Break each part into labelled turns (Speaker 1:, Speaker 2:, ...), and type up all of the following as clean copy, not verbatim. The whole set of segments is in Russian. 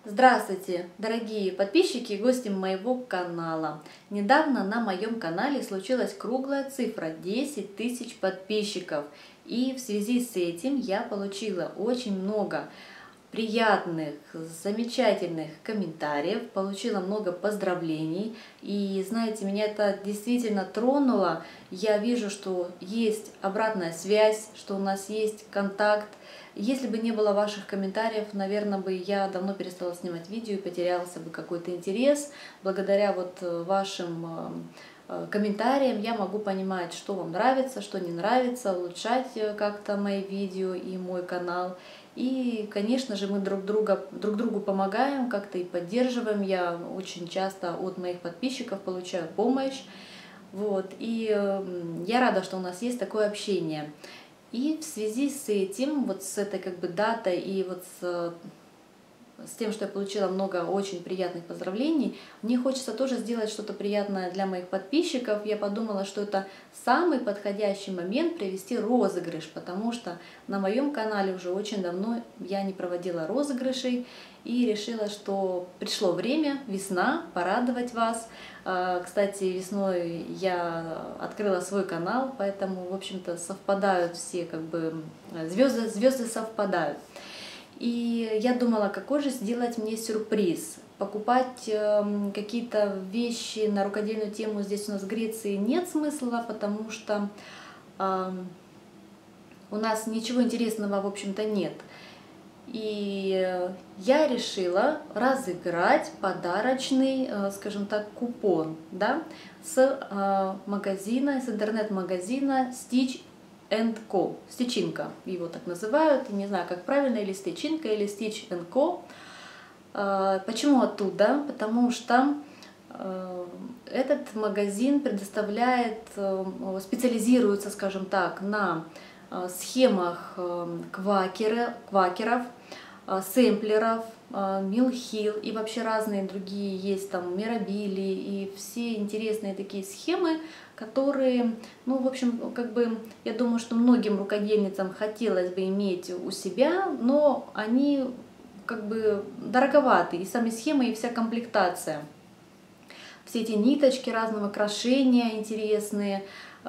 Speaker 1: Здравствуйте, дорогие подписчики и гости моего канала. Недавно на моем канале случилась круглая цифра 10 тысяч подписчиков. И в связи с этим я получила очень много приятных, замечательных комментариев, получила много поздравлений. И знаете, меня это действительно тронуло. Я вижу, что есть обратная связь, что у нас есть контакт. Если бы не было ваших комментариев, наверное, бы я давно перестала снимать видео и потерялся бы какой-то интерес. Благодаря вот вашим комментариям я могу понимать, что вам нравится, что не нравится, улучшать как-то мои видео и мой канал. И, конечно же, мы друг другу помогаем, как-то и поддерживаем. Я очень часто от моих подписчиков получаю помощь. Вот. И я рада, что у нас есть такое общение. И в связи с этим, вот с этой как бы датой и вот с тем, что я получила много очень приятных поздравлений, мне хочется тоже сделать что-то приятное для моих подписчиков. Я подумала, что это самый подходящий момент провести розыгрыш, потому что на моем канале уже очень давно я не проводила розыгрышей и решила, что пришло время, весна, порадовать вас. Кстати, весной я открыла свой канал, поэтому, в общем-то, совпадают все, как бы, звезды совпадают. И я думала, какой же сделать мне сюрприз. Покупать какие-то вещи на рукодельную тему здесь у нас в Греции нет смысла, потому что у нас ничего интересного, в общем-то, нет. И я решила разыграть подарочный, скажем так, купон, да, с магазина, с интернет-магазина Stitch Co. Стичинка, его так называют, не знаю, как правильно, или Стичинка, или Stitch Co. Почему оттуда? Потому что этот магазин предоставляет, специализируется, скажем так, на схемах квакеров, сэмплеров, Милхил и вообще разные другие есть там Мирабили и все интересные такие схемы, которые, ну, в общем, как бы, я думаю, что многим рукодельницам хотелось бы иметь у себя, но они как бы дороговаты, и сами схемы, и вся комплектация. Все эти ниточки разного крошения интересные.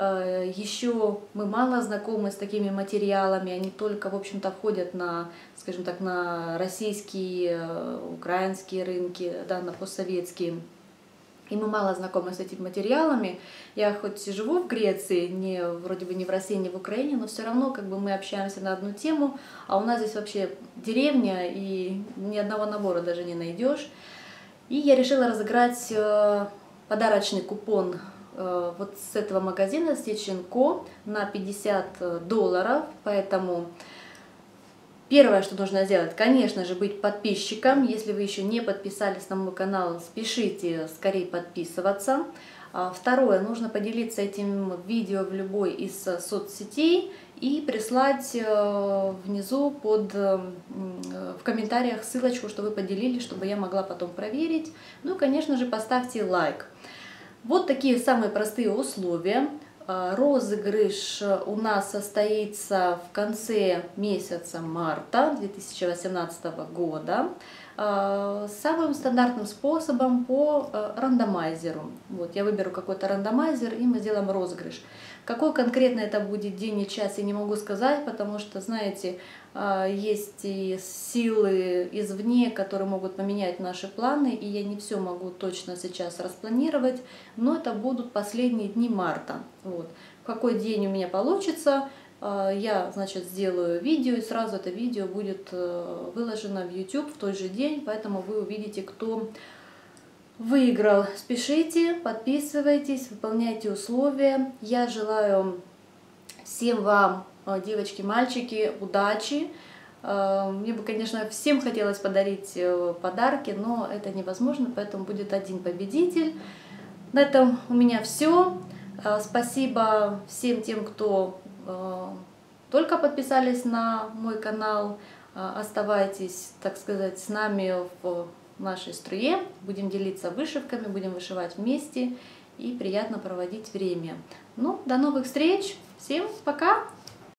Speaker 1: Еще мы мало знакомы с такими материалами, они только, в общем-то, входят на, скажем так, на российские, украинские рынки, да, на постсоветские. И мы мало знакомы с этими материалами. Я хоть и живу в Греции, вроде бы не в России, не в Украине, но все равно как бы мы общаемся на одну тему, а у нас здесь вообще деревня, и ни одного набора даже не найдешь. И я решила разыграть подарочный купон вот с этого магазина Stitch Co. на $50, поэтому первое, что нужно сделать, конечно же, быть подписчиком. Если вы еще не подписались на мой канал, спешите скорее подписываться. Второе, нужно поделиться этим видео в любой из соцсетей и прислать внизу в комментариях ссылочку, что вы поделились, чтобы я могла потом проверить. Ну и, конечно же, поставьте лайк. Вот такие самые простые условия. Розыгрыш у нас состоится в конце месяца марта 2018 года самым стандартным способом по рандомайзеру. Вот, я выберу какой-то рандомайзер, и мы сделаем розыгрыш. Какой конкретно это будет день и час, я не могу сказать, потому что, знаете, есть и силы извне, которые могут поменять наши планы, и я не все могу точно сейчас распланировать, но это будут последние дни марта. Вот. В какой день у меня получится, я, значит, сделаю видео, и сразу это видео будет выложено в YouTube в тот же день, поэтому вы увидите, кто выиграл. Спешите, подписывайтесь, выполняйте условия. Я желаю всем вам, девочки, мальчики, удачи. Мне бы, конечно, всем хотелось подарить подарки, но это невозможно, поэтому будет один победитель. На этом у меня все. Спасибо всем тем, кто только подписались на мой канал. Оставайтесь, так сказать, с нами в нашей струе. Будем делиться вышивками, будем вышивать вместе и приятно проводить время. Ну, до новых встреч. Всем пока!